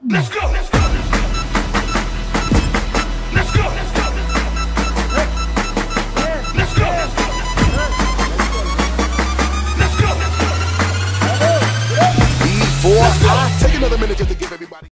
Let's go. Let's go. Let's go. Let's go. Let's go. Let's go. Before I take another minute just to give everybody